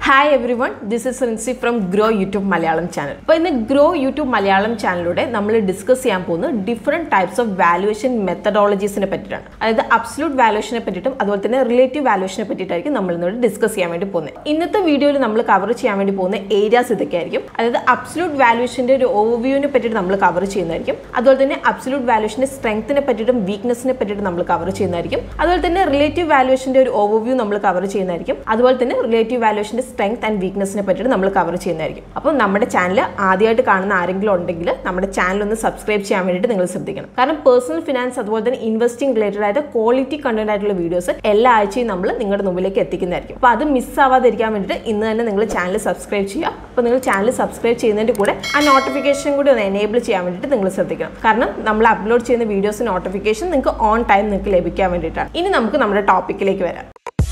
Hi everyone, this is Rinsi from Groww YouTube Malayalam channel. So in the Groww YouTube Malayalam channel, we will discuss different types of valuation methodologies. That is absolute valuation and relative valuation. We will discuss in this video. We will cover areas. That is absolute valuation overview. We will cover absolute valuation strength and weakness. We will cover relative valuation overview. We will cover relative valuation strength and weakness ne pattittu nammal cover cheyyunnayirikkum. Appo nammade channel aadiyayittu kaanunna aarengilu undengil nammade channel ഒന്ന് subscribe cheyan vendittu ningal ശ്രദ്ധിക്കണം. കാരണം personal finance അതുപോലെ തന്നെ investing related ആയിട്ട് quality content ആയിട്ടുള്ള videos എല്ലാ ആഴ്ചയും നമ്മൾ നിങ്ങളുടെ മുമ്പിലേക്ക് എത്തിക്കുന്നതായിരിക്കും. അപ്പോൾ അത് മിസ് ആവാതിരിക്കാൻ വേണ്ടിയിട്ട് ഇന്ന് തന്നെ നിങ്ങൾ ചാനൽ സബ്സ്ക്രൈബ് ചെയ്യുക. അപ്പോൾ നിങ്ങൾ ചാനൽ സബ്സ്ക്രൈബ് ചെയ്യുന്നതിന്റെ കൂടെ ആ നോട്ടിഫിക്കേഷൻ കൂടി ഒന്ന് എനേബിൾ ചെയ്യാൻ വേണ്ടിയിട്ട് നിങ്ങൾ ശ്രദ്ധിക്കണം. കാരണം നമ്മൾ അപ്ലോഡ് ചെയ്യുന്ന വീഡിയോസ് നോട്ടിഫിക്കേഷൻ നിങ്ങൾക്ക് ഓൺ ടൈം നിങ്ങൾക്ക് ലഭിക്കാൻ വേണ്ടിയിട്ടാണ്. ഇനി നമുക്ക് നമ്മുടെ ടോപ്പിക്കിലേക്ക് വരാം.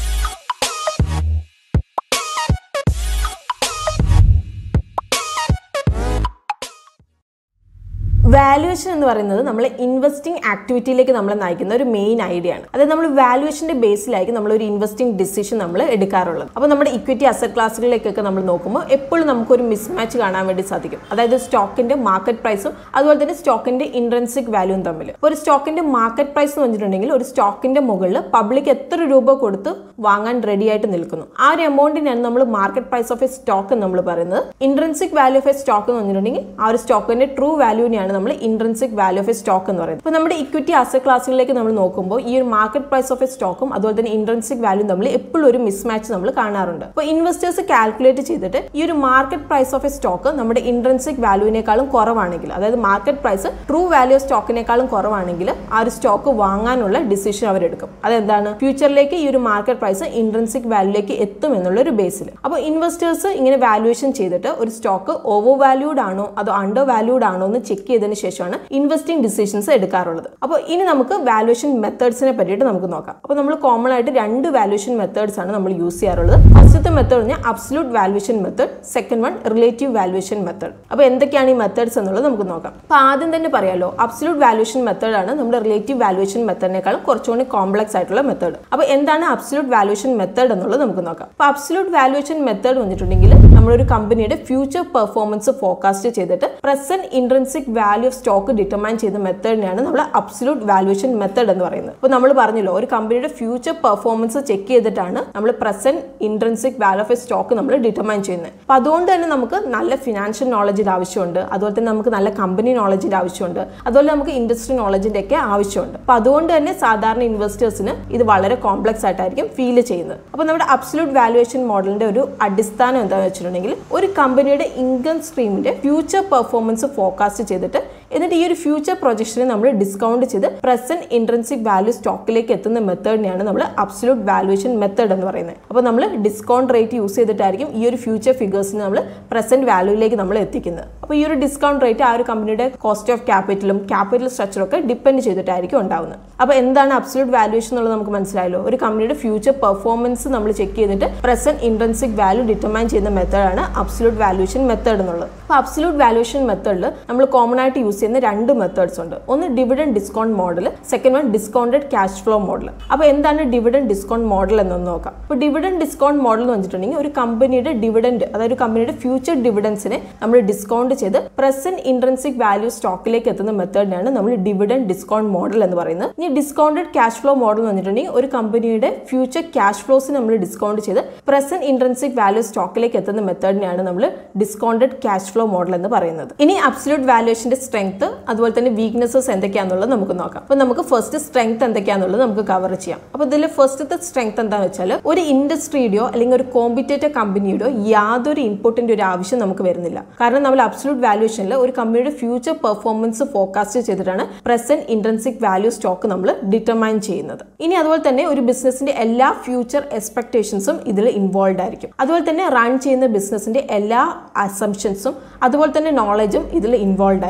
Valuation എന്ന് പറയുന്നത് നമ്മൾ ഇൻവെസ്റ്റിംഗ് ആക്ടിവിറ്റിയിലേക്ക് നമ്മളെ നയിക്കുന്ന ഒരു മെയിൻ ഐഡിയ ആണ്. അതായത് നമ്മൾ വാല്യുവേഷന്റെ ബേസിലായിരിക്കും നമ്മൾ ഒരു ഇൻവെസ്റ്റിംഗ് ഡിസിഷൻ നമ്മൾ എടുക്കാറുള്ളത്. അപ്പോൾ നമ്മുടെ ഇക്വിറ്റി അസറ്റ് ക്ലാസുകളിലേക്കൊക്കെ നമ്മൾ നോക്കുമ്പോൾ എപ്പോഴും നമുക്ക് ഒരു മിസ്മാച്ച് കാണാൻ വേണ്ടി സാധിക്കും. അതായത് സ്റ്റോക്കിന്റെ മാർക്കറ്റ് പ്രൈസും അതുപോലെ തന്നെ സ്റ്റോക്കിന്റെ ഇൻട്രിൻസിക് വാല്യൂവും തമ്മിൽ. ഒരു സ്റ്റോക്കിന്റെ മാർക്കറ്റ് പ്രൈസ് എന്ന് പറഞ്ഞിട്ടുണ്ടെങ്കിൽ ഒരു സ്റ്റോക്കിന്റെ മുകളിൽ പബ്ലിക് എത്ര രൂപ കൊടുത്ത് വാങ്ങാൻ റെഡി ആയിട്ട് നിൽക്കുന്നു. ആ ഒരു എമൗണ്ടിനാണ് നമ്മൾ market price of a stock എന്ന് നമ്മൾ പറയുന്നത്. Intrinsic value of a stock എന്ന് പറഞ്ഞിട്ടുണ്ടെങ്കിൽ ആ ഒരു സ്റ്റോക്കിന്റെ ട്രൂ വാല്യൂനെയാണ് നമ്മൾ intrinsic value of a stock എന്ന് പറയുന്നത്. അപ്പോൾ നമ്മുടെ ഇക്വിറ്റി അസറ്റ് ക്ലാസുകളിലേക്ക് നമ്മൾ നോക്കുമ്പോൾ ഈ ഒരു മാർക്കറ്റ് പ്രൈസ് ഓഫ് എ സ്റ്റോക്കും അതുപോലെ തന്നെ ഇൻട്രിൻസിക് വാല്യൂ തമ്മിൽ എപ്പോഴും ഒരു മിസ്മാച്ച് നമ്മൾ കാണാറുണ്ട്. അപ്പോൾ ഇൻവെസ്റ്റേഴ്സ് കാൽക്കുലേറ്റ് ചെയ്തിട്ട് ഈ ഒരു market price of a stock നമ്മുടെ ഇൻട്രിൻസിക് വാല്യൂവിനേക്കാളും കുറവാണെങ്കിൽ, അതായത് market price true value of സ്റ്റോക്കിനേക്കാളും കുറവാണെങ്കിൽ ആ ഒരു സ്റ്റോക്ക് വാങ്ങാനുള്ള ഡിസിഷൻ അവരെടുക്കും. അതെന്താണ്? ഫ്യൂച്ചറിലേക്ക് ഈ ഒരു മാർക്കറ്റ് പ്രൈസ് ഇൻട്രിൻസിക് വാല്യൂലേക്ക് എത്തും എന്നുള്ള ഒരു ബേസിൽ. അപ്പോൾ ഇൻവെസ്റ്റേഴ്സ് ഇങ്ങനെ വാല്യൂവേഷൻ ചെയ്തിട്ട് ഒരു സ്റ്റോക്ക് ഓവർ വാല്യൂഡ് ആണോ അതോ അണ്ടർ വാല്യൂഡ് ആണോ എന്ന് ചെക്ക് ചെയ്തതിന് ശേഷമാണ് ഇൻവെസ്റ്റിംഗ് ഡിസിഷൻസ് എടുക്കാറുള്ളത്. അപ്പോൾ ഇനി നമുക്ക് വാല്യുവേഷൻ മെത്തേഡ്സിനെ പറ്റിയിട്ട് നമുക്ക് നോക്കാം. അപ്പോൾ നമ്മൾ കോമൺ ആയിട്ട് രണ്ട് വാല്യുവേഷൻ മെത്തേഡ്സ് ആണ് നമ്മൾ യൂസ് ചെയ്യാറുള്ളത്. ഫസ്റ്റത്തെ മെത്തേഡ് പറഞ്ഞാൽ absolute valuation method, second one relative valuation method. അപ്പോൾ എന്തൊക്കെയാണ് ഈ മെത്തേഡ്സ് എന്നുള്ളത് നമുക്ക് നോക്കാം. അപ്പോൾ ആദ്യം തന്നെ പറയാലോ, അബ്സല്യൂട്ട് വാല്യുവേഷൻ മെത്തേഡ് ആണ് നമ്മുടെ റിലേറ്റീവ് വാല്യുവേഷൻ മെത്തേഡിനേക്കാളും കുറച്ചുകൂടി കോംപ്ലക്സ് ആയിട്ടുള്ള മെത്തേഡ്. അപ്പോൾ എന്താണ് അബ്സല്യൂട്ട് വാല്യുവേഷൻ മെത്തേഡ് എന്നുള്ളത് നമുക്ക് നോക്കാം. അപ്പോൾ അബ്സല്യൂട്ട് വാല്യുവേഷൻ മെത്തേഡ് വന്നിട്ടുണ്ടെങ്കിൽ നമ്മളൊരു കമ്പനിയുടെ ഫ്യൂച്ചർ പെർഫോമൻസ് ഫോർകാസ്റ്റ് ചെയ്തിട്ട് present intrinsic value of stock determine ചെയ്യുന്ന മെത്തേഡിനെയാണ് നമ്മൾ അബ്സല്യൂട്ട് വാല്യുവേഷൻ മെത്തേഡ് എന്ന് പറയുന്നത്. അപ്പോൾ നമ്മൾ പറഞ്ഞല്ലോ, ഒരു കമ്പനിയുടെ ഫ്യൂച്ചർ പെർഫോമൻസ് ചെക്ക് ചെയ്തിട്ടാണ് നമ്മൾ present intrinsic value of a stock നമ്മൾ ഡിറ്റർമൈൻ ചെയ്യുന്നത്. അപ്പോൾ അതുകൊണ്ട് തന്നെ നമുക്ക് നല്ല ഫിനാൻഷ്യൽ നോളജിന്റെ ആവശ്യമുണ്ട്, അതുപോലെ തന്നെ നമുക്ക് നല്ല കമ്പനി നോളജിന്റെ ആവശ്യമുണ്ട്, അതുപോലെ നമുക്ക് ഇൻഡസ്ട്രി നോളജിന്റെ ഒക്കെ ആവശ്യമുണ്ട്. അപ്പോൾ അതുകൊണ്ട് തന്നെ സാധാരണ ഇൻവെസ്റ്റേഴ്സിന് ഇത് വളരെ കോംപ്ലക്സ് ആയിട്ടായിരിക്കും ഫീൽ ചെയ്യുന്നത്. അപ്പോൾ നമ്മുടെ അബ്സല്യൂട്ട് വാല്യുവേഷൻ മോഡലിന്റെ ഒരു അടിസ്ഥാനം എന്താണെന്ന് വെച്ചിട്ടുണ്ടെങ്കിൽ ഒരു കമ്പനിയുടെ ഇൻകം സ്ട്രീമിന്റെ ഫ്യൂച്ചർ പെർഫോമൻസ് ഫോർകാസ്റ്റ് ചെയ്തിട്ട് എന്നിട്ട് ഈ ഒരു ഫ്യൂച്ചർ പ്രൊജക്ഷനെ നമ്മൾ ഡിസ്കൗണ്ട് ചെയ്ത് പ്രസന്റ് ഇൻട്രിൻസിക് വാല്യൂ സ്റ്റോക്കിലേക്ക് എത്തുന്ന മെത്തേഡിനെയാണ് നമ്മൾ അബ്സല്യൂട്ട് വാല്യുവേഷൻ മെത്തേഡ് എന്ന് പറയുന്നത്. അപ്പോൾ നമ്മൾ ഡിസ്കൗണ്ട് റേറ്റ് യൂസ് ചെയ്തിട്ടായിരിക്കും ഈ ഒരു ഫ്യൂച്ചർ ഫിഗേഴ്സിനെ നമ്മൾ പ്രസന്റ് വാല്യൂയിലേക്ക് നമ്മൾ എത്തിക്കുന്നത്. അപ്പോൾ ഈ ഒരു ഡിസ്കൗണ്ട് റേറ്റ് ആ ഒരു കമ്പനിയുടെ കോസ്റ്റ് ഓഫ് ക്യാപിറ്റലും ക്യാപിറ്റൽ സ്ട്രക്ചറും ഒക്കെ ഡിപ്പെൻഡ് ചെയ്തിട്ടായിരിക്കും ഉണ്ടാവുന്നത്. അപ്പോൾ എന്താണ് അബ്സല്യൂട്ട് വാല്യുവേഷൻ എന്നുള്ളത് നമുക്ക് മനസ്സിലായല്ലോ. ഒരു കമ്പനിയുടെ ഫ്യൂച്ചർ പെർഫോമൻസ് നമ്മൾ ചെക്ക് ചെയ്തിട്ട് പ്രസന്റ് ഇൻട്രിൻസിക് വാല്യൂ ഡിറ്റർമൈൻ ചെയ്യുന്ന മെത്തേഡാണ് അബ്സല്യൂട്ട് വാല്യുവേഷൻ മെത്തേഡ് എന്നുള്ളത്. അപ്പോൾ അബ്സല്യൂട്ട് വാല്യുവേഷൻ മെത്തേഡിൽ നമ്മൾ കോമൺ ആയിട്ട് യൂസ് ചെയ്യുന്ന രണ്ട് മെത്തേഡ്സ് ഉണ്ട്. ഒന്ന് dividend discount model, second one discounted cash flow model. അപ്പോൾ എന്താണ് ഡിവിഡൻഡ് ഡിസ്കൗണ്ട് മോഡൽ എന്നൊന്ന് നോക്കാം. അപ്പോൾ ഡിവിഡൻഡ് ഡിസ്കൗണ്ട് മോഡൽ എന്ന് വെച്ചിട്ടുണ്ടെങ്കിൽ ഒരു കമ്പനിയുടെ ഡിവിഡൻഡ്, അതായത് കമ്പനിയുടെ ഫ്യൂച്ചർ ഡിവിഡൻസിനെ നമ്മൾ ഡിസ്കൗണ്ട് ചെയ്ത് പ്രസന്റ് ഇൻട്രിൻസിക് വാല്യൂ സ്റ്റോക്കിലേക്ക് എത്തുന്ന മെത്തേഡിനാണ് നമ്മൾ ഡിവിഡൻഡ് ഡിസ്കൗണ്ട് മോഡൽ എന്ന് പറയുന്നത്. ഇനി ഡിസ്കൗണ്ടഡ് ക്യാഷ് ഫ്ലോ മോഡൽ എന്ന് പറഞ്ഞിട്ടുണ്ടെങ്കിൽ ഒരു കമ്പനിയുടെ ഫ്യൂച്ചർ ക്യാഷ് ഫ്ലോസിനെ നമ്മൾ ഡിസ്കൗണ്ട് ചെയ്ത് പ്രസന്റ് ഇൻട്രിൻസിക് വാല്യൂ സ്റ്റോക്കിലേക്ക് എത്തുന്ന മെത്തേഡിനെയാണ് നമ്മൾ ഡിസ്കൗണ്ടഡ് ക്യാഷ് ഫ്ലോ മോഡൽ എന്ന് പറയുന്നത്. ഇനി അബ്സല്യൂട്ട് വാല്യുവേഷന്റെ സ്ട്രെങ്ത് അതുപോലെ തന്നെ വീക്ക്നെസ്സസ് എന്തൊക്കെയാണെന്നുള്ളത് നമുക്ക് നോക്കാം. അപ്പോൾ നമുക്ക് ഫസ്റ്റ് സ്ട്രെങ്ത് എന്തൊക്കെയാണെന്നുള്ളത് നമുക്ക് കവർ ചെയ്യാം. അപ്പോൾ ഇതിൽ ഫസ്റ്റത്തെ സ്ട്രെങ്ത് എന്താണെന്ന് വെച്ചാൽ ഒരു ഇൻഡസ്ട്രിയുടെയോ അല്ലെങ്കിൽ ഒരു കോമ്പറ്റേറ്റർ കമ്പനിയുടെയോ യാതൊരു ഇൻപുട്ടിന്റെ ഒരു ആവശ്യം നമുക്ക് വരുന്നില്ല. കാരണം നമ്മൾ അബ്സല്യൂട്ട് വാല്യുവേഷനിൽ ഒരു കമ്പനിയുടെ ഫ്യൂച്ചർ പെർഫോമൻസ് ഫോർകാസ്റ്റ് ചെയ്തിട്ടാണ് പ്രസന്റ് ഇൻട്രിൻസിക് വാല്യൂ സ്റ്റോക്ക് നമ്മൾ ഡിറ്റർമൈൻ ചെയ്യുന്നത്. ഇനി അതുപോലെ തന്നെ ഒരു ബിസിനസിന്റെ എല്ലാ ഫ്യൂച്ചർ എക്സ്പെക്ടേഷൻസും ഇതിൽ ഇൻവോൾവ് ആയിരിക്കും. അതുപോലെ തന്നെ റൺ ചെയ്യുന്ന ബിസിനസിന്റെ എല്ലാ അസംപ്ഷൻസും അതുപോലെ തന്നെ നോളജും ഇതിൽ ഇൻവോൾവ് ആയിരിക്കും. അതുപോലെ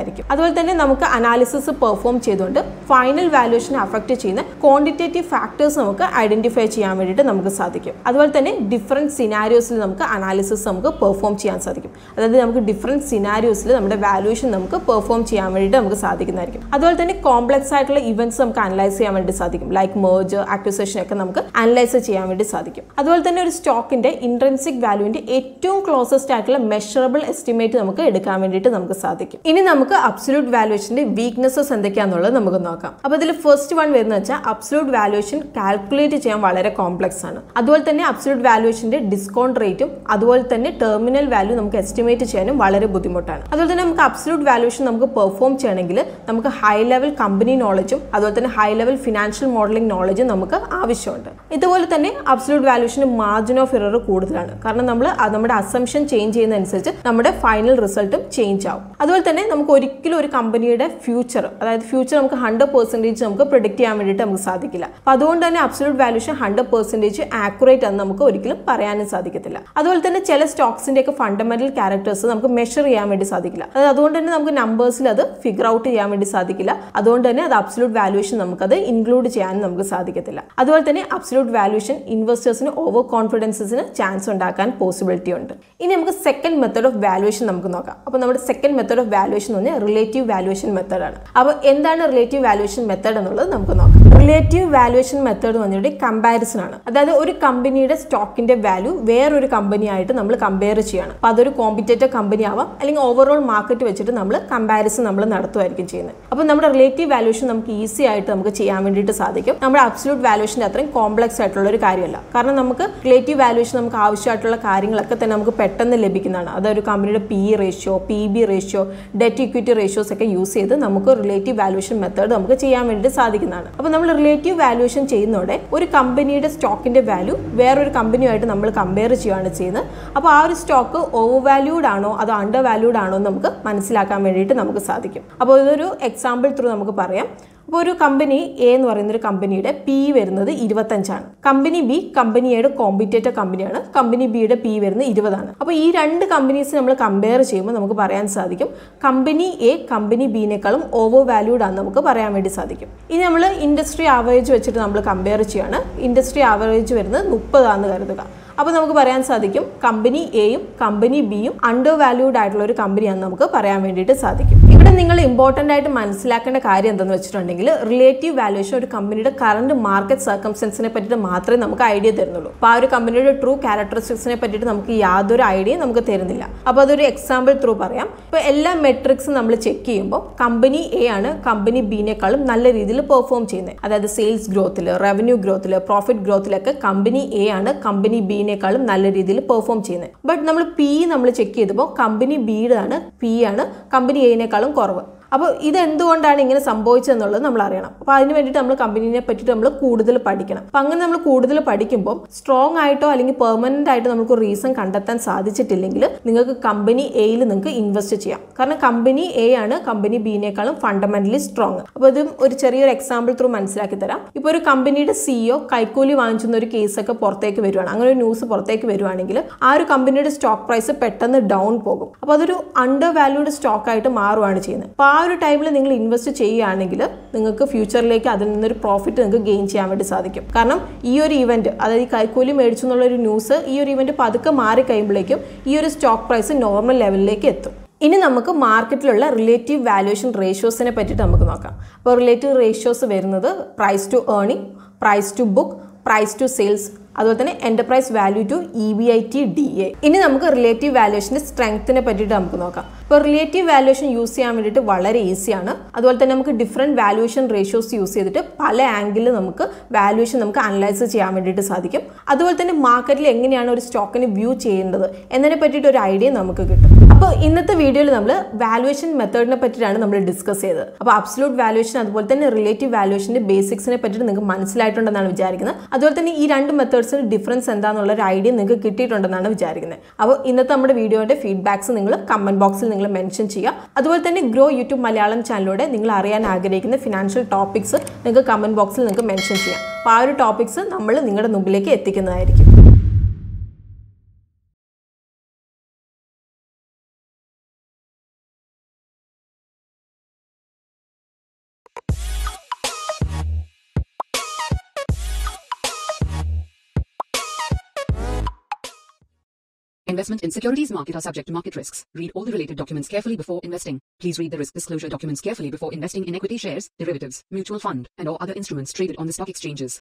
അതുപോലെ തന്നെ നമുക്ക് അനാലിസിസ് പെർഫോം ചെയ്തുകൊണ്ട് ഫൈനൽ വാല്യൂഷനെ അഫക്റ്റ് ചെയ്യുന്ന ക്വാണ്ടിറ്റേറ്റീവ് ഫാക്ടേഴ്സ് നമുക്ക് ഐഡന്റിഫൈ ചെയ്യാൻ വേണ്ടിയിട്ട് നമുക്ക് സാധിക്കും. അതുപോലെ തന്നെ ഡിഫറെൻറ്റ് സിനാരിയോസിൽ നമുക്ക് അനാലിസിസ് നമുക്ക് പെർഫോം ചെയ്യാൻ സാധിക്കും. അതായത് നമുക്ക് ഡിഫറെൻറ്റ് സിനാരിയോസിൽ നമ്മുടെ വാല്യൂഷൻ നമുക്ക് പെർഫോം ചെയ്യാൻ വേണ്ടിയിട്ട് നമുക്ക് സാധിക്കുന്നതായിരിക്കും. അതുപോലെ തന്നെ കോംപ്ലക്സ് ആയിട്ടുള്ള ഇവന്റ്സ് നമുക്ക് അനലൈസ് ചെയ്യാൻ വേണ്ടി സാധിക്കും. ലൈക്ക് മെർജർ, അക്വിസിഷൻ ഒക്കെ നമുക്ക് അനലൈസ് ചെയ്യാൻ വേണ്ടി സാധിക്കും. അതുപോലെ തന്നെ ഒരു സ്റ്റോക്കിന്റെ ഇൻട്രിൻസിക് വാല്യൂവിന്റെ ഏറ്റവും ക്ലോസസ്റ്റ് ആയിട്ടുള്ള മെഷറബിൾ എസ്റ്റിമേറ്റ് നമുക്ക് എടുക്കാൻ വേണ്ടിയിട്ട് നമുക്ക് സാധിക്കും. ഇനി നമുക്ക് അബ്സല്യൂട്ട് വാല്യൂഷന്റെ വീക്ക്നെസ്സസ് എന്തൊക്കെയാണെന്നുള്ളത് നമുക്ക് നോക്കാം. അപ്പോൾ ഇതിൽ ഫസ്റ്റ് വൺ വരുന്നത് വെച്ചാൽ അബ്സല്യൂട്ട് വാല്യൂഷൻ കാൽക്കുലേറ്റ് ചെയ്യാൻ വളരെ കോംപ്ലക്സ് ആണ്. അതുപോലെ തന്നെ അബ്സല്യൂട്ട് വാല്യൂഷന്റെ ഡിസ്കൗണ്ട് റേറ്റും അതുപോലെ തന്നെ ടെർമിനൽ വാല്യൂ നമുക്ക് എസ്റ്റിമേറ്റ് ചെയ്യാനും വളരെ ബുദ്ധിമുട്ടാണ്. അതുപോലെ തന്നെ നമുക്ക് അബ്സല്യൂട്ട് വാല്യൂഷൻ നമുക്ക് പെർഫോം ചെയ്യണമെങ്കിൽ നമുക്ക് ഹൈ ലെവൽ കമ്പനി നോളജും അതുപോലെ തന്നെ ഹൈ ലെവൽ ഫിനാൻഷ്യൽ മോഡലിംഗ് നോളജും നമുക്ക് ആവശ്യമുണ്ട്. ഇതുപോലെ തന്നെ അബ്സല്യൂട്ട് വാല്യൂഷന് മാർജിൻ ഓഫ് എറർ കൂടുതലാണ്. കാരണം നമ്മൾ നമ്മുടെ അസംഷൻ ചേഞ്ച് ചെയ്യുന്നതനുസരിച്ച് നമ്മുടെ ഫൈനൽ റിസൾട്ടും ചേഞ്ച് ആവും. അതുപോലെ തന്നെ നമുക്ക് ഒരിക്കലും ഒരു കമ്പനിയുടെ ഫ്യൂച്ചർ, അതായത് ഫ്യൂച്ചർ നമുക്ക് 100% നമുക്ക് പ്രിഡിക്റ്റ് ചെയ്യാൻ വേണ്ടിയിട്ട് നമുക്ക് സാധിക്കില്ല. അപ്പോൾ അതുകൊണ്ട് തന്നെ അബ്സല്യൂട്ട് വാല്യൂഷൻ 100% ആക്യുറേറ്റ് എന്ന് നമുക്ക് ഒരിക്കലും പറയാനും സാധിക്കത്തില്ല. അതുപോലെ തന്നെ ചില സ്റ്റോക്സിന്റെ ഒക്കെ ഫണ്ടമെന്റൽ ക്യാരക്ടേഴ്സ് നമുക്ക് മെഷർ ചെയ്യാൻ വേണ്ടി സാധിക്കില്ല. അതായത് അതുകൊണ്ട് തന്നെ നമുക്ക് നമ്പേഴ്സിൽ അത് ഫിഗർ ഔട്ട് ചെയ്യാൻ വേണ്ടി സാധിക്കില്ല. അതുകൊണ്ട് തന്നെ അത് അബ്സല്യൂട്ട് വാല്യൂഷൻ നമുക്കത് ഇൻക്ലൂഡ് ചെയ്യാനും നമുക്ക് സാധിക്കത്തില്ല. അതുപോലെ തന്നെ അബ്സല്യൂട്ട് വാല്യൂഷൻ ഇൻവെസ്റ്റേഴ്സിന് ഓവർ കോൺഫിഡൻസിന് ചാൻസ് ഉണ്ടാക്കാൻ പോസിബിലിറ്റി ഉണ്ട്. ഇനി നമുക്ക് സെക്കൻഡ് മെത്തേഡ് ഓഫ് വാല്യൂഷൻ നമുക്ക് നോക്കാം. അപ്പോൾ നമ്മുടെ സെക്കൻഡ് മെത്തേഡ് ഓഫ് വാല്യൂഷൻ എന്ന് പറഞ്ഞാൽ റിലേറ്റീവ് വാല്യൂഷൻ മെത്തേഡ് ആണ്. അപ്പോൾ എന്താണ് റിലേറ്റീവ് വാല്യൂഷൻ മെത്തേഡ് എന്നുള്ളത് നമുക്ക് നോക്കാം. റിലേറ്റീവ് വാല്യൂഷൻ മെത്തേഡ് എന്ന് പറഞ്ഞാൽ കമ്പാരിസൺ ആണ്. അതായത് ഒരു കമ്പനിയുടെ സ്റ്റോക്കിന്റെ വാല്യൂ വേറൊരു കമ്പനിയായിട്ട് നമ്മൾ കമ്പയർ ചെയ്യണം. അപ്പോൾ അതൊരു കോമ്പറ്റേറ്റർ കമ്പനി ആവാം, അല്ലെങ്കിൽ ഓവറോൾ മാർക്കറ്റ് വെച്ചിട്ട് നമ്മൾ കമ്പാരിസൺ നമ്മൾ നടത്തുമായിരിക്കും ചെയ്യുന്നത്. അപ്പോൾ നമ്മുടെ റിലേറ്റീവ് വാല്യൂഷൻ നമുക്ക് ഈസി ആയിട്ട് നമുക്ക് ചെയ്യാൻ വേണ്ടിയിട്ട് സാധിക്കും. നമ്മുടെ അബ്സല്യൂട്ട് വാല്യൂഷൻ്റെ അത്രയും കോംപ്ലക്സ് ആയിട്ടുള്ള ഒരു കാര്യമല്ല. കാരണം നമുക്ക് റിലേറ്റീവ് വാല്യൂഷൻ നമുക്ക് ആവശ്യമായിട്ടുള്ള കാര്യങ്ങളൊക്കെ തന്നെ നമുക്ക് പെട്ടെന്ന് ലഭിക്കുന്നതാണ്. അതൊരു കമ്പനിയുടെ PE ratio, PB ratio, debt equity ratios ഒക്കെ യൂസ് ചെയ്ത് നമുക്ക് റിലേറ്റീവ് വാല്യൂഷൻ മെത്തേഡ് നമുക്ക് ചെയ്യാൻ വേണ്ടിയിട്ട് സാധിക്കുന്നതാണ്. അപ്പോൾ നമ്മൾ റിലേറ്റീവ് വാല്യൂഷൻ ചെയ്യുന്നതോടെ ഒരു കമ്പനിയുടെ സ്റ്റോക്കിന്റെ വാല്യൂ വേറൊരു കമ്പനിയുമായിട്ട് നമ്മൾ കമ്പയർ ചെയ്യുകയാണ് ചെയ്യുന്നത്. അപ്പോൾ ആ ഒരു സ്റ്റോക്ക് ഓവർ വാല്യൂഡ് ആണോ അതോ അണ്ടർ വാല്യൂഡ് ആണോ എന്ന് നമുക്ക് മനസ്സിലാക്കാൻ വേണ്ടിയിട്ട് നമുക്ക് സാധിക്കും. അപ്പോൾ ഇതൊരു എക്സാമ്പിൾ ത്രൂ നമുക്ക് പറയാം. അപ്പോൾ ഒരു കമ്പനി എ എന്ന് പറയുന്ന ഒരു കമ്പനിയുടെ PE വരുന്നത് 25 കമ്പനി ബി കമ്പനി എയുടെ കോമ്പറ്റേറ്റർ കമ്പനിയാണ്. കമ്പനി ബിയുടെ PE വരുന്നത് 20. അപ്പോൾ ഈ രണ്ട് കമ്പനീസ് നമ്മൾ കമ്പയർ ചെയ്യുമ്പോൾ നമുക്ക് പറയാൻ സാധിക്കും കമ്പനി എ കമ്പനി ബിനേക്കാളും ഓവർ വാല്യൂഡ് ആണെന്ന് നമുക്ക് പറയാൻ വേണ്ടി സാധിക്കും. ഇനി നമ്മൾ ഇൻഡസ്ട്രി ആവറേജ് വെച്ചിട്ട് നമ്മൾ കമ്പയർ ചെയ്യുകയാണ്. ഇൻഡസ്ട്രി ആവറേജ് വരുന്നത് 30 ആണെന്ന് കരുതുക. അപ്പോൾ നമുക്ക് പറയാൻ സാധിക്കും കമ്പനി എയും കമ്പനി ബിയും അണ്ടർ വാല്യൂഡ് ആയിട്ടുള്ള ഒരു കമ്പനിയാണെന്ന് നമുക്ക് പറയാൻ വേണ്ടിയിട്ട് സാധിക്കും. ഇവിടെ നിങ്ങൾ ഇമ്പോർട്ടൻ്റ് ആയിട്ട് മനസ്സിലാക്കേണ്ട കാര്യം എന്താണെന്ന് വെച്ചിട്ടുണ്ടെങ്കിൽ റിലേറ്റീവ് വാല്യൂഷൻ ഒരു കമ്പനിയുടെ കറണ്ട് മാർക്കറ്റ് സർക്കംസ്റ്റൻസിനെ പറ്റിയിട്ട് മാത്രമേ നമുക്ക് ഐഡിയ തരുന്നുള്ളൂ. അപ്പോൾ ആ ഒരു കമ്പനിയുടെ ട്രൂ ക്യാരക്ടറിസ്റ്റിക്സിനെ പറ്റിയിട്ട് നമുക്ക് യാതൊരു ഐഡിയയും നമുക്ക് തരുന്നില്ല. അപ്പോൾ അതൊരു എക്സാമ്പിൾ ത്രൂ പറയാം. ഇപ്പോൾ എല്ലാ മെട്രിക്സും നമ്മൾ ചെക്ക് ചെയ്യുമ്പോൾ കമ്പനി എ ആണ് കമ്പനി ബിനേക്കാളും നല്ല രീതിയിൽ പെർഫോം ചെയ്യുന്നത്. അതായത് സെയിൽസ് ഗ്രോത്തിൽ, റവന്യൂ ഗ്രോത്തിൽ, പ്രോഫിറ്റ് ഗ്രോത്തിലൊക്കെ കമ്പനി എ ആണ് കമ്പനി ബിനേക്കാളും നല്ല രീതിയിൽ പെർഫോം ചെയ്യുന്നത്. ബട്ട് നമ്മൾ PE നമ്മൾ ചെക്ക് ചെയ്തപ്പോൾ കമ്പനി ബിയുടെ ആണ് PE ആണ് കമ്പനി എനേക്കാളും കുറവ്. അപ്പോൾ ഇതെന്തുകൊണ്ടാണ് ഇങ്ങനെ സംഭവിച്ചതെന്നുള്ളത് നമ്മൾ അറിയണം. അപ്പോൾ അതിന് വേണ്ടിയിട്ട് നമ്മൾ കമ്പനീനെ പറ്റിയിട്ട് നമ്മൾ കൂടുതൽ പഠിക്കണം. അപ്പോൾ അങ്ങനെ നമ്മൾ കൂടുതൽ പഠിക്കുമ്പോൾ സ്ട്രോങ് ആയിട്ടോ അല്ലെങ്കിൽ പെർമനന്റ് ആയിട്ടോ നമുക്ക് റീസൺ കണ്ടെത്താൻ സാധിച്ചിട്ടില്ലെങ്കിൽ നിങ്ങൾക്ക് കമ്പനി എയിൽ നിങ്ങൾക്ക് ഇൻവെസ്റ്റ് ചെയ്യാം. കാരണം കമ്പനി എ ആണ് കമ്പനി ബിനേക്കാളും ഫണ്ടമെന്റലി സ്ട്രോങ്. അപ്പോൾ ഇത് ഒരു ചെറിയൊരു എക്സാമ്പിൾ ത്രൂ മനസ്സിലാക്കി തരാം. ഇപ്പോൾ ഒരു കമ്പനിയുടെ CEO കൈക്കൂലി വാങ്ങിച്ചുന്ന ഒരു കേസൊക്കെ പുറത്തേക്ക് വരുവാണ്, അങ്ങനെ ഒരു ന്യൂസ് പുറത്തേക്ക് വരുവാണെങ്കിൽ ആ ഒരു കമ്പനിയുടെ സ്റ്റോക്ക് പ്രൈസ് പെട്ടെന്ന് ഡൗൺ പോകും. അപ്പോൾ അതൊരു അണ്ടർ വാല്യൂഡ് സ്റ്റോക്ക് ആയിട്ട് മാറുകയാണ് ചെയ്യുന്നത്. അപ്പോൾ ആ ഒരു ടൈമിൽ നിങ്ങൾ ഇൻവെസ്റ്റ് ചെയ്യുകയാണെങ്കിൽ നിങ്ങൾക്ക് ഫ്യൂച്ചറിലേക്ക് അതിൽ നിന്നൊരു പ്രോഫിറ്റ് നിങ്ങൾക്ക് ഗെയിൻ ചെയ്യാൻ വേണ്ടി സാധിക്കും. കാരണം ഈ ഒരു ഇവന്റ്, അതായത് ഈ കൈക്കൂലി മേടിച്ചു എന്നുള്ള ഒരു ന്യൂസ്, ഈ ഒരു ഇവന്റ് പതുക്കെ മാറി കഴിയുമ്പോഴേക്കും ഈ ഒരു സ്റ്റോക്ക് പ്രൈസ് നോർമൽ ലെവലിലേക്ക് എത്തും. ഇനി നമുക്ക് മാർക്കറ്റിലുള്ള റിലേറ്റീവ് വാല്യൂഷൻ റേഷ്യോസിനെ പറ്റിയിട്ട് നമുക്ക് നോക്കാം. അപ്പോൾ റിലേറ്റീവ് റേഷ്യോസ് വരുന്നത് price to earning, price to book, price to sales, അതുപോലെ തന്നെ എന്റർപ്രൈസ് വാല്യൂ ടു EBITDA. ഇനി നമുക്ക് റിലേറ്റീവ് വാല്യൂഷന്റെ സ്ട്രെങ്ത്തിനെ പറ്റിയിട്ട് നമുക്ക് നോക്കാം. ഇപ്പോൾ റിലേറ്റീവ് വാല്യൂഷൻ യൂസ് ചെയ്യാൻ വേണ്ടിയിട്ട് വളരെ ഈസിയാണ്. അതുപോലെ തന്നെ നമുക്ക് ഡിഫറെൻറ്റ് വാല്യൂഷൻ റേഷ്യോസ് യൂസ് ചെയ്തിട്ട് പല ആംഗിളിൽ നമുക്ക് വാല്യൂഷൻ നമുക്ക് അനലൈസ് ചെയ്യാൻ വേണ്ടിയിട്ട് സാധിക്കും. അതുപോലെ തന്നെ മാർക്കറ്റിൽ എങ്ങനെയാണ് ഒരു സ്റ്റോക്കിനെ വ്യൂ ചെയ്യേണ്ടത് എന്നതിനെ പറ്റിയിട്ട് ഒരു ഐഡിയ നമുക്ക് കിട്ടും. അപ്പോൾ ഇന്നത്തെ വീഡിയോയിൽ നമ്മൾ വാല്യൂഷൻ മെത്തേഡിനെ പറ്റിയിട്ടാണ് നമ്മൾ ഡിസ്കസ് ചെയ്തത്. അപ്പോൾ അബ്സല്യൂട്ട് വാല്യൂഷൻ അതുപോലെ തന്നെ റിലേറ്റീവ് വാല്യൂഷന്റെ ബേസിക്സിനെ പറ്റിയിട്ട് നിങ്ങൾക്ക് മനസ്സിലായിട്ടുണ്ടെന്നാണ് വിചാരിക്കുന്നത്. അതുപോലെ തന്നെ ഈ രണ്ട് മെത്തേഡ്സിന് ഡിഫറൻസ് എന്താണെന്നുള്ള ഒരു ഐഡിയ നിങ്ങൾക്ക് കിട്ടിയിട്ടുണ്ടെന്നാണ് വിചാരിക്കുന്നത്. അപ്പോൾ ഇന്നത്തെ നമ്മുടെ വീഡിയോയുടെ ഫീഡ്ബാക്സ് നിങ്ങൾ കമന്റ് ബോക്സിൽ നിങ്ങൾ മെൻഷൻ ചെയ്യുക. അതുപോലെ തന്നെ ഗ്രോ യൂട്യൂബ് മലയാളം ചാനലിലൂടെ നിങ്ങൾ അറിയാൻ ആഗ്രഹിക്കുന്ന ഫിനാൻഷ്യൽ ടോപ്പിക്സ് നിങ്ങൾക്ക് കമന്റ് ബോക്സിൽ നിങ്ങൾക്ക് മെൻഷൻ ചെയ്യാം. അപ്പോൾ ആ ഒരു ടോപ്പിക്സ് നമ്മൾ നിങ്ങളുടെ മുമ്പിലേക്ക് എത്തിക്കുന്നതായിരിക്കും. Investment in securities market are subject to market risks. Read all the related documents carefully before investing. Please read the risk disclosure documents carefully before investing in equity shares, derivatives, mutual fund, and or other instruments traded on the stock exchanges.